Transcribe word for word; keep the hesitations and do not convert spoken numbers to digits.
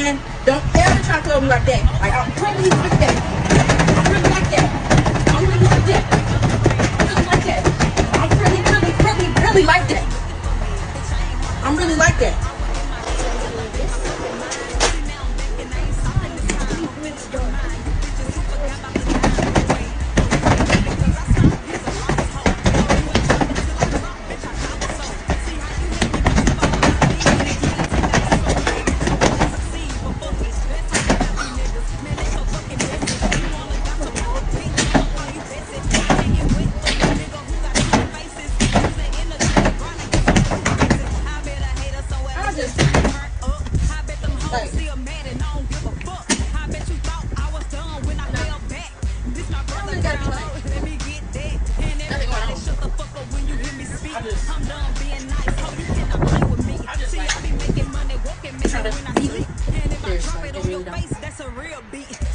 man. Don't ever try to tell me like that. Like, I'm really like that. I'm really like that. I'm really like that. I'm really like that. I'm really, really, really, really like that. I'm really like that. That's a real beat.